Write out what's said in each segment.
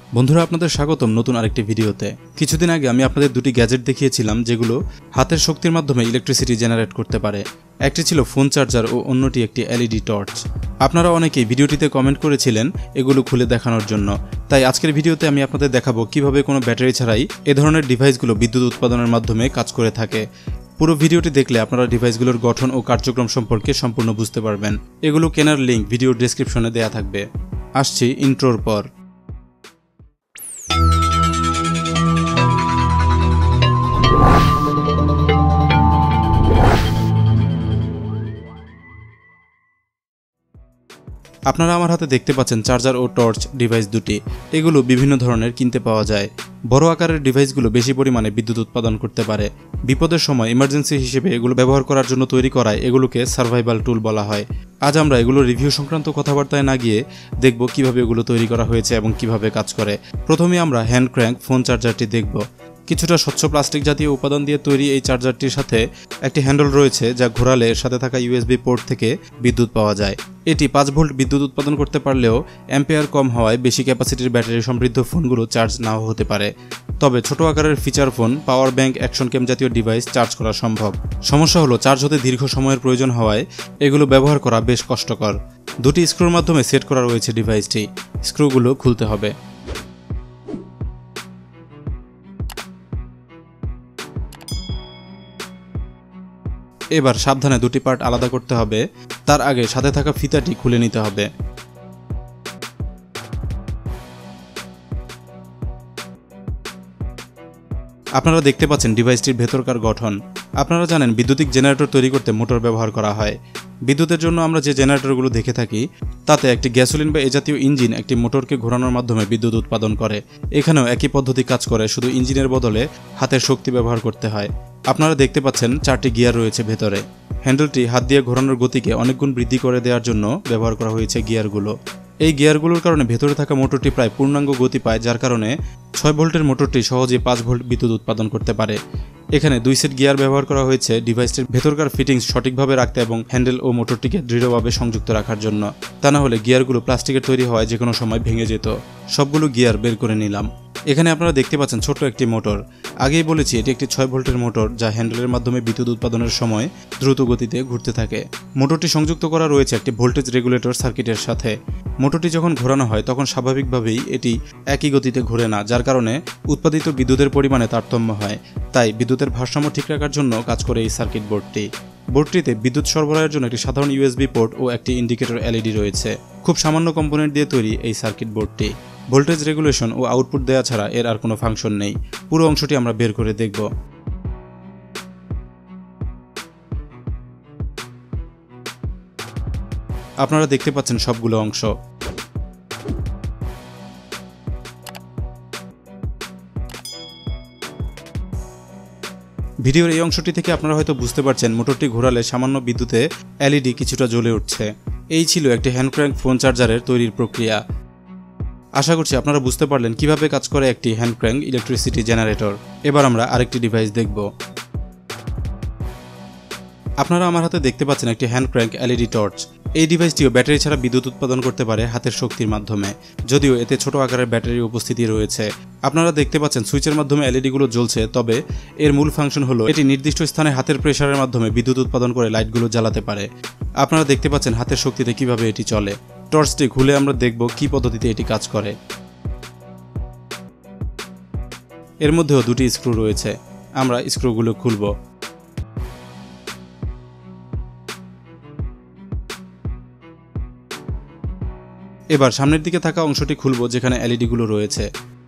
বন্ধুরা আপনাদের স্বাগতম নতুন আরেকটি ভিডিওতে। কিছুদিন আগে আমি আপনাদের দুটি গ্যাজেট দেখিয়েছিলাম যেগুলো হাতের শক্তির মাধ্যমে ইলেকট্রিসিটি জেনারেট করতে পারে। একটি ছিল ফোন চার্জার ও অন্যটি একটি এলইডি টর্চ। আপনারা অনেকেই ভিডিওটিতে কমেন্ট করেছিলেন এগুলো খুলে দেখানোর জন্য, তাই আজকের ভিডিওতে আমি আপনাদের দেখাবো কিভাবে কোনো ব্যাটারি ছাড়াই এ ধরনের ডিভাইসগুলো বিদ্যুৎ উৎপাদনের মাধ্যমে কাজ করে থাকে। পুরো ভিডিওটি দেখলে আপনারা ডিভাইসগুলোর গঠন ও কার্যক্রম সম্পর্কে সম্পূর্ণ বুঝতে পারবেন। এগুলো কেনার লিঙ্ক ভিডিওর ডেসক্রিপশনে দেয়া থাকবে। আসছি ইন্ট্রোর পর। আপনারা আমার হাতে দেখতে পাচ্ছেন চার্জার ও টর্চ ডিভাইস দুটি। এগুলো বিভিন্ন ধরনের কিনতে পাওয়া যায়। বড় আকারের ডিভাইসগুলো বেশি পরিমাণে বিদ্যুৎ উৎপাদন করতে পারে। বিপদের সময় ইমার্জেন্সি হিসেবে এগুলো ব্যবহার করার জন্য তৈরি করায় এগুলোকে সার্ভাইভাল টুল বলা হয়। আজ আমরা এগুলো রিভিউ সংক্রান্ত কথাবার্তায় না গিয়ে দেখব কিভাবে এগুলো তৈরি করা হয়েছে এবং কিভাবে কাজ করে। প্রথমে আমরা হ্যান্ড ক্র্যাঙ্ক ফোন চার্জারটি দেখব। কিছুটা স্বচ্ছ প্লাস্টিক জাতীয় উপাদান দিয়ে তৈরি এই চার্জারটির সাথে একটি হ্যান্ডেল রয়েছে, যা ঘোরালে এর সাথে থাকা ইউএসবি পোর্ট থেকে বিদ্যুৎ পাওয়া যায়। এটি 5 ভোল্ট বিদ্যুৎ উৎপাদন করতে পারলেও অ্যাম্পিয়ার কম হওয়ায় বেশি ক্যাপাসিটির ব্যাটারি সমৃদ্ধ ফোনগুলো চার্জ নাও হতে পারে। তবে ছোট আকারের feature phone, power bank, action cam জাতীয় ডিভাইস চার্জ করা সম্ভব। সমস্যা হলো চার্জ হতে দীর্ঘ সময়ের প্রয়োজন হওয়ায় এগুলো ব্যবহার করা বেশ কষ্টকর। দুটি স্ক্রুর মাধ্যমে সেট করা রয়েছে ডিভাইসটি। স্ক্রুগুলো খুলতে হবে। এবার সাবধানে দুটি পার্ট আলাদা করতে হবে। তার আগে সাথে থাকা ফিতাটি খুলে নিতে হবে। আপনারা দেখতে পাচ্ছেন ডিভাইসটির ভেতরকার গঠন। আপনারা জানেন বৈদ্যুতিক জেনারেটর তৈরি করতে মোটর ব্যবহার করা হয়। বিদ্যুতের জন্য আমরা যে জেনারেটরগুলো দেখে থাকি তাতে একটি গ্যাসোলিন বা এ জাতীয় ইঞ্জিন একটি মোটরকে ঘোরানোর মাধ্যমে বিদ্যুৎ উৎপাদন করে। এখানেও একই পদ্ধতি কাজ করে, শুধু ইঞ্জিনের বদলে হাতের শক্তি ব্যবহার করতে হয়। আপনারা দেখতে পাচ্ছেন 4টি গিয়ার রয়েছে ভেতরে। হ্যান্ডেলটি হাত দিয়ে ঘোরানোর গতিকে অনেক গুণ বৃদ্ধি করে দেওয়ার জন্য ব্যবহার করা হয়েছে গিয়ারগুলো। এই গিয়ারগুলোর কারণে ভেতরে থাকা মোটরটি প্রায় পূর্ণাঙ্গ গতি পায়, যার কারণে 6 ভোল্টের মোটরটি সহজেই 5 ভোল্ট বিদ্যুৎ উৎপাদন করতে পারে। এখানে 2 সেট গিয়ার ব্যবহার করা হয়েছে ডিভাইসটির ভেতরকার ফিটিংস সঠিকভাবে রাখতে এবং হ্যান্ডেল ও মোটরটিকে দৃঢ়ভাবে সংযুক্ত রাখার জন্য। তা না হলে গিয়ারগুলো প্লাস্টিকের তৈরি হওয়ায় যে কোনো সময় ভেঙে যেত। সবগুলো গিয়ার বের করে নিলাম। এখানে আপনারা দেখতে পাচ্ছেন ছোট্ট একটি মোটর। আগেই বলেছি এটি একটি 6 ভোল্টের মোটর, যা হ্যান্ডেলের মাধ্যমে বিদ্যুৎ উৎপাদনের সময় দ্রুত গতিতে ঘুরতে থাকে। মোটরটি সংযুক্ত করা রয়েছে একটি ভোল্টেজ রেগুলেটর সার্কিটের সাথে। মোটরটি যখন ঘোরানো হয় তখন স্বাভাবিকভাবেই এটি একই গতিতে ঘুরে না, যার কারণে উৎপাদিত বিদ্যুতের পরিমাণে তারতম্য হয়। তাই বিদ্যুতের ভারসাম্য ঠিক রাখার জন্য কাজ করে এই সার্কিট বোর্ডটি। বোর্ডটিতে বিদ্যুৎ সরবরাহের জন্য একটি সাধারণ ইউএসবি পোর্ট ও একটি ইন্ডিকেটর এলইডি রয়েছে। খুব সামান্য কম্পোনেন্ট দিয়ে তৈরি এই সার্কিট বোর্ডটি। ভোল্টেজ রেগুলেশন ও আউটপুট দেওয়া ছাড়া এর আর কোনো ফাংশন নেই। পুরো অংশটি আমরা বের করে দেখব। আপনারা দেখতে পাচ্ছেন সবগুলো অংশ। ভিডিওর এই অংশটি থেকে আপনারা হয়তো বুঝতে পারছেন মোটরটি ঘোরালে সামান্য বিদ্যুতে এলইডি কিছুটা জ্বলে উঠছে। এই ছিল একটি হ্যান্ড ক্র্যাঙ্ক ফোন চার্জারের তৈরির প্রক্রিয়া। আশা করছি আপনারা বুঝতে পারলেন কিভাবে কাজ করে একটি হ্যান্ড ক্র্যাঙ্ক ইলেকট্রিসিটি জেনারেটর। এবার আমরা আরেকটি ডিভাইস দেখব। আপনারা আমার হাতে দেখতে পাচ্ছেন একটি হ্যান্ড ক্র্যাঙ্ক এলইডি টর্চ। এই ডিভাইসটিও ব্যাটারি ছাড়া বিদ্যুৎ উৎপাদন করতে পারে হাতের শক্তির মাধ্যমে, যদিও এতে ছোট আকারের ব্যাটারির উপস্থিতি রয়েছে। আপনারা দেখতে পাচ্ছেন সুইচের মাধ্যমে এলইডিগুলো জ্বলছে, তবে এর মূল ফাংশন হলো এটি নির্দিষ্ট স্থানে হাতের প্রেসারের মাধ্যমে বিদ্যুৎ উৎপাদন করে লাইটগুলো জ্বালাতে পারে। আপনারা দেখতে পাচ্ছেন হাতের শক্তিতে কিভাবে এটি চলে। টর্চটি খুলে আমরা দেখব কি পদ্ধতিতে এটি কাজ করে। এর মধ্যেও 2টি স্ক্রু রয়েছে। আমরা স্ক্রুগুলো খুলব। এবার সামনের দিকে থাকা অংশটি খুলব, যেখানে এলইডিগুলো রয়েছে।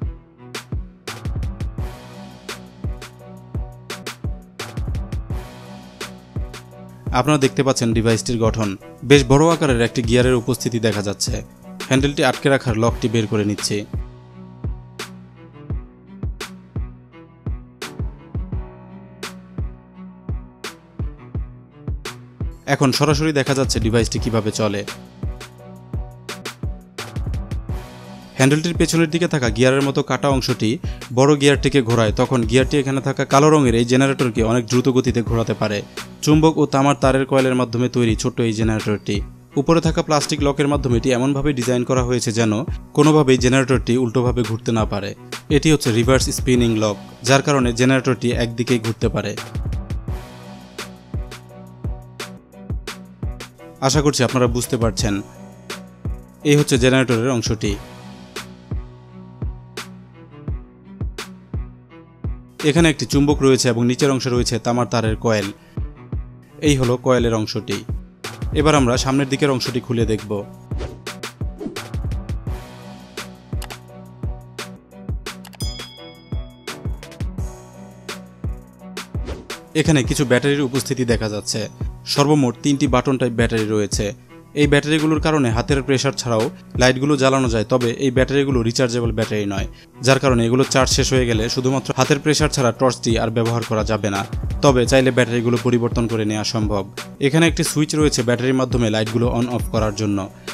আপনারা দেখতে পাচ্ছেন ডিভাইসটির গঠন। বেশ বড় আকারের একটি গিয়ারের উপস্থিতি দেখা যাচ্ছে। হ্যান্ডেলটি আটকে রাখার লকটি বের করে নিচ্ছি। এখন সরাসরি দেখা যাচ্ছে ডিভাইসটি কিভাবে চলে। হ্যান্ডেলটির পেছনের দিকে থাকা গিয়ারের মতো কাটা অংশটি বড় গিয়ারটিকে ঘোরায়, তখন গিয়ারটি এখানে থাকা কালো রঙের এই জেনারেটরকে অনেক দ্রুত গতিতে ঘোরাতে পারে। চুম্বক ও তামার তারের কয়েলের মাধ্যমে তৈরি ছোট্ট এই জেনারেটরটি। উপরে থাকা প্লাস্টিক লকের মাধ্যমে এটি এমনভাবে ডিজাইন করা হয়েছে যেন কোনোভাবেই জেনারেটরটি উল্টোভাবে ঘুরতে না পারে। এটি হচ্ছে রিভার্স স্পিনিং লক, যার কারণে জেনারেটরটি একদিকেই ঘুরতে পারে। আশা করছি আপনারা বুঝতে পারছেন। এই হচ্ছে জেনারেটরের অংশটি। এখানে একটি চুম্বক রয়েছে এবং নিচের অংশে রয়েছে তামার তারের কয়েল। এই হলো কয়েলের অংশটি। এবার আমরা সামনের দিকের অংশটি খুলে দেখব। এখানে কিছু ব্যাটারির উপস্থিতি দেখা যাচ্ছে। সর্বমোট 3টি বাটন টাইপ ব্যাটারি রয়েছে। এই ব্যাটারিগুলোর কারণে হাতের প্রেসার ছাড়াও লাইটগুলো জ্বালানো যায়, তবে এই ব্যাটারিগুলো রিচার্জেবল ব্যাটারি নয়, যার কারণে এগুলো চার্জ শেষ হয়ে গেলে শুধুমাত্র হাতের প্রেসার ছাড়া টর্চটি আর ব্যবহার করা যাবে না। তবে চাইলে ব্যাটারিগুলো পরিবর্তন করে নেওয়া সম্ভব। এখানে একটি সুইচ রয়েছে ব্যাটারির মাধ্যমে লাইটগুলো অন অফ করার জন্য।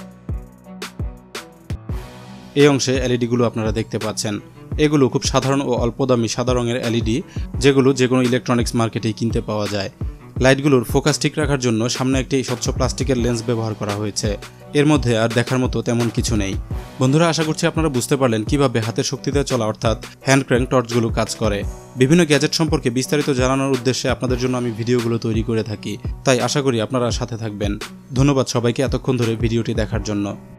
এই অংশে এলইডিগুলো আপনারা দেখতে পাচ্ছেন। এগুলো খুব সাধারণ ও অল্প দামি সাদা রঙের এলইডি, যেগুলো যে কোনো ইলেকট্রনিক্স মার্কেটেই কিনতে পাওয়া যায়। লাইটগুলোর ফোকাস ঠিক রাখার জন্য সামনে একটি স্বচ্ছ প্লাস্টিকের লেন্স ব্যবহার করা হয়েছে। এর মধ্যে আর দেখার মতো তেমন কিছু নেই। বন্ধুরা, আশা করছি আপনারা বুঝতে পারলেন কিভাবে হাতের শক্তিতে চলা অর্থাৎ হ্যান্ড ক্র্যাঙ্ক টর্চগুলো কাজ করে। বিভিন্ন গ্যাজেট সম্পর্কে বিস্তারিত জানানোর উদ্দেশ্যে আপনাদের জন্য আমি ভিডিওগুলো তৈরি করে থাকি, তাই আশা করি আপনারা সাথে থাকবেন। ধন্যবাদ সবাইকে এতক্ষণ ধরে ভিডিওটি দেখার জন্য।